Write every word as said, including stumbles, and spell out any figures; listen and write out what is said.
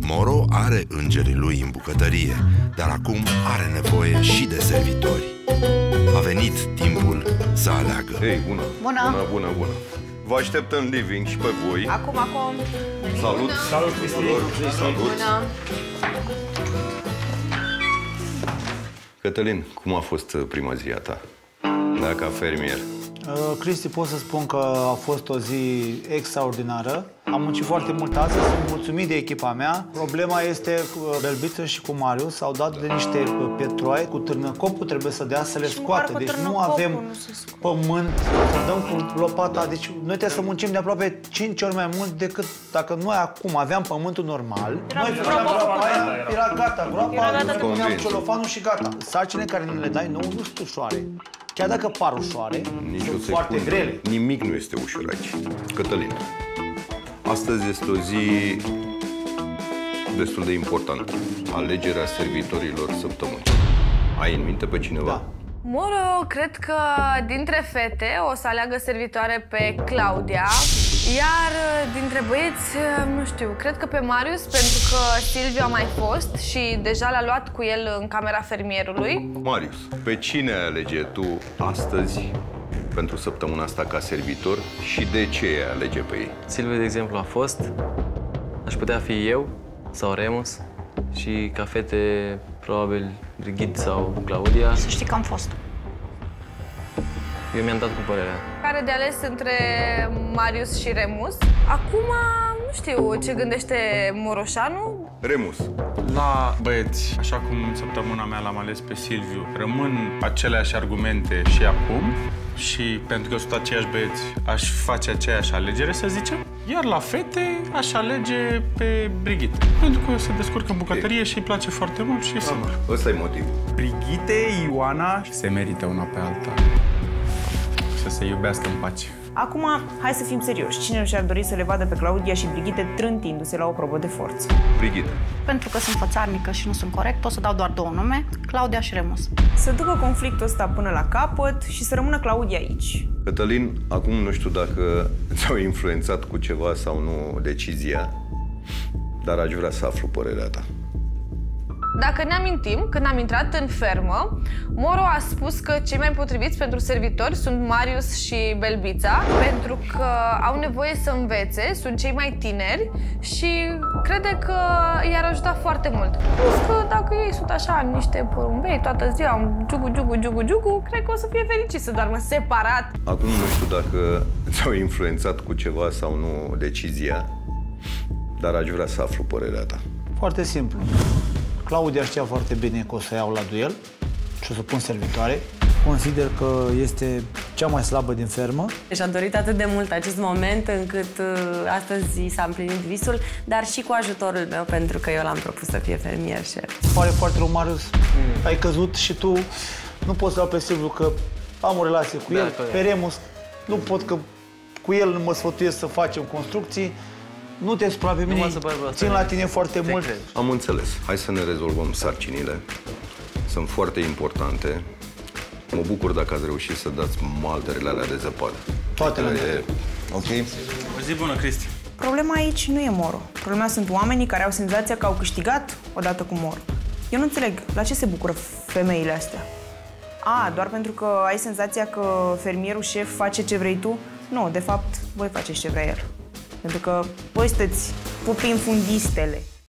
Moro are îngerii lui în bucătărie, dar acum are nevoie și de servitori. A venit timpul să aleagă. Hei, bună! Bună! Bună, bună, bună! Vă aștept în living și pe voi. Acum, acum! Salut! Bună. Salut, Cristi! Salut! Bună! Cătălin, cum a fost prima zi a ta? Da, ca fermier. Uh, Cristi, pot să spun că a fost o zi extraordinară. Am muncit foarte mult astăzi, sunt mulțumit de echipa mea. Problema este cu Belbiță și cu Marius. S-au dat de niște pietroaie, cu târnăcopul trebuie să dea să le scoate. Deci nu avem pământ să dăm cu lopata. Deci noi trebuie să muncim de aproape cinci ori mai mult decât dacă noi acum aveam pământul normal. Noi făceam groapa aia, era gata, groapa, puneam celofanul și gata. Sarcinile care ne le dai nouă nu sunt ușoare. Chiar dacă par ușoare, sunt foarte grele. Nimic nu este ușor aici. Cătălin, astăzi este o zi destul de importantă. Alegerea servitorilor săptămânii. Ai în minte pe cineva? Da. Moro, cred că dintre fete o să aleagă servitoare pe Claudia, iar dintre băieți, nu știu, cred că pe Marius, pentru că Silviu a mai fost și deja l-a luat cu el în camera fermierului. Marius, pe cine alege tu astăzi pentru săptămâna asta ca servitor și de ce alege pe ei? Silviu, de exemplu, a fost, aș putea fi eu sau Remus și ca fete, probabil Brigitte sau Claudia. Să știi că am fost. Eu mi-am dat cu părerea. Care de ales între Marius și Remus. Acum, nu știu ce gândește Moroșanu. Remus. La băieți, așa cum în săptămâna mea l-am ales pe Silviu, rămân aceleași argumente și acum. Și pentru că sunt aceiași băieți, aș face aceeași alegere, să zicem. Iar la fete, aș alege pe Brigitte. Pentru că se descurcă în bucătărie și îi place foarte mult și e simplu. Ăsta e motivul. Brigitte, Ioana, se merită una pe alta. Să se iubească în pace. Acum, hai să fim serioși. Cine nu și-ar dori să le vadă pe Claudia și Brigitte trântindu-se la o probă de forță? Brigitte. Pentru că sunt fățarnică și nu sunt corect, o să dau doar două nume, Claudia și Remus. Să ducă conflictul ăsta până la capăt și să rămână Claudia aici. Cătălin, acum nu știu dacă ți-au influențat cu ceva sau nu decizia, dar aș vrea să aflu părerea ta. Dacă ne amintim, când am intrat în fermă, Moro a spus că cei mai potriviți pentru servitori sunt Marius și Belbița, pentru că au nevoie să învețe, sunt cei mai tineri și crede că i-ar ajuta foarte mult. Plus că dacă ei sunt așa niște porumbei toată ziua, giugu, giugu, giugu, giugu, cred că o să fie fericiți să doarmă separat. Acum nu știu dacă ți-au influențat cu ceva sau nu decizia, dar aș vrea să aflu părerea ta. Foarte simplu. Claudia știa foarte bine că o să iau la duel și o să pun servitoare. Consider că este cea mai slabă din fermă. Și a dorit atât de mult acest moment încât uh, astăzi s-a împlinit visul, dar și cu ajutorul meu, pentru că eu l-am propus să fie fermier șef. Pare foarte rău, Marius. Mm. Ai căzut și tu. Nu pot să iau pe Silviu că am o relație cu Da, el. corect. Pe Remus nu pot că cu el nu mă sfătuiesc să facem construcții. Nu te supra pe mine, mă supăr pe asta. țin la tine foarte Te mult. cred. Am înțeles. Hai să ne rezolvăm sarcinile. Sunt foarte importante. Mă bucur dacă ați reușit să dați malterele alea de zăpadă. Toate le E... Ok? O zi bună, Cristi. Problema aici nu e Moro. Problema sunt oamenii care au senzația că au câștigat odată cu Moro. Eu nu înțeleg, la ce se bucură femeile astea? A, doar pentru că ai senzația că fermierul șef face ce vrei tu? Nu, de fapt, voi faceți ce vrea el. Pentru că voi sunteți pupii în fundistele.